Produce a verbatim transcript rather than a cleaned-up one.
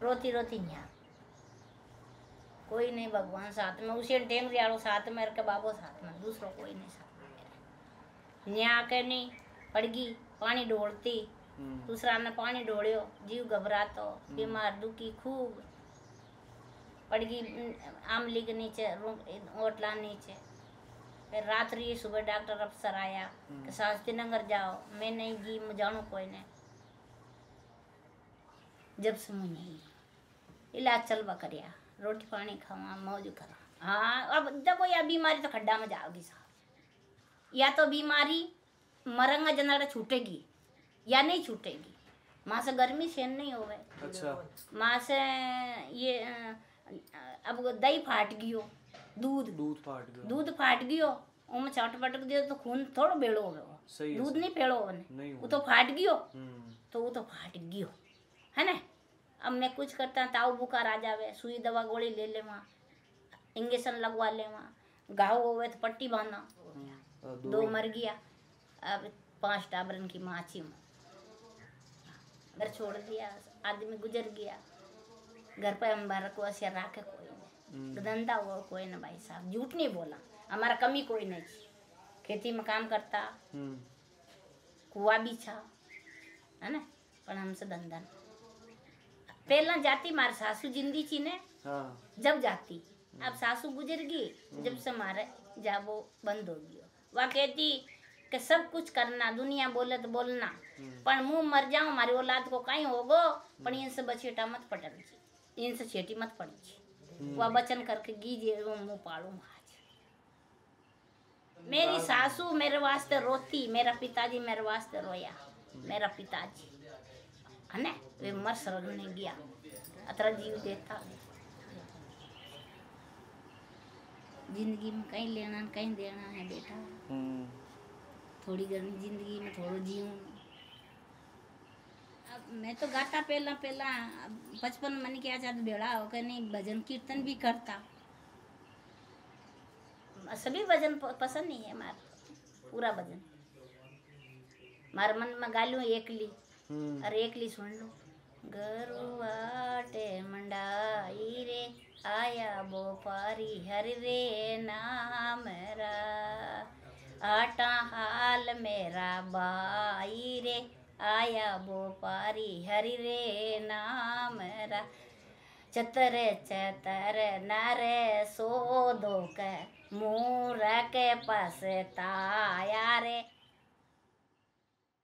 रोती रोती यहाँ कोई नहीं, भगवान साथ में, उसे टेंगरी आलो साथ में रखे, बाबो साथ में, दूसरो कोई नहीं साथ में। यहाँ के नहीं पड़गी पानी ढोलती, दूसरा ने पानी ढोलियो, जीव घबरातो, बीमार दुखी खूब पड़गी आमली के नीचे, ओटला नीचे। फिर रात रही, सुबह डॉक्टर अफसर आया कि शास्त्री नगर जाओ, मैं नहीं गी, मैं जानो कोई ने, जब से मुझे नहीं इलाज चलवा करिया, रोटी पानी खावा, मौज करा। हाँ अब देखो या बीमारी तो खड्डा में जाओगी साहब, या तो बीमारी मरंगा जनाड़ा छूटेगी या नहीं छूटेगी। माँ से गर्मी सहन नहीं होवे, अच्छा माँ से ये अब दही फाट गयो, दूध दूध फाट गयो, दूध फाट गयो, उनमें चट पटक दियो तो खून थोड़ा बेड़ो होवे, सही दूध नहीं पेड़ो होवे, वो तो फाट गयो, तो वो तो फाट गयो है ना। अब मैं कुछ करता ताव बुखार आ जावे, सुई दवा गोली ले ले, वहाँ इंजेक्शन लगवा ले, वहाँ घाव होवे तो पट्टी बांधा, दो मर गया। अब पांच टाबरन की माची में घर छोड़ दिया, आदमी गुजर गया, घर पे हम बारह को ऐसे राखे कोई नहीं, धंधा हुआ कोई ना भाई साहब, झूठ नहीं बोला, हमारा कमी कोई नहीं, खेती में काम करता, कुआ भी छा है ना, पर हमसे धंधा नहीं। पहला जाती मारे सासू जिंदी थी ने, जब जाती, अब सासू गुजर गई, जब से मारे जाबो बंद हो गयो। वह कहती कि सब कुछ करना, दुनिया बोले तो बोलना, पर मुँह मर जाऊं हमारी औलाद को कहीं होगो, पर इनसे बचेटा मत पटल जी, इनसे छेटी मत पड़ी जी। वह वचन करके गीजे वो मुँह पाड़ू आज। मेरी सासू मेरे वास्ते रोती, मेरा पिताजी मेरे वास्ते रोया, मेरा पिताजी है ना, वे मर स्वर्ग ने गया, अतरा जीव देता। जिंदगी में कहीं लेना कहीं देना है बेटा, थोड़ी गर्मी जिंदगी में थोड़ा जीऊं। अब मैं तो गाता पहला पहला बचपन मन के आचार बेड़ा होकर नहीं, भजन कीर्तन भी करता, सभी भजन पसंद नहीं है हमारा, पूरा भजन मारे मन में गालू एकली, अरे एकली सुन लो। गरुआटे मंडाई रे आया बोपारी हरि रे नाम रा, आटा हाल मेरा बाई रे आया बोपारी हरि रे नाम रा, चतर चतर नरे सो दो के मूर के पास ताया रे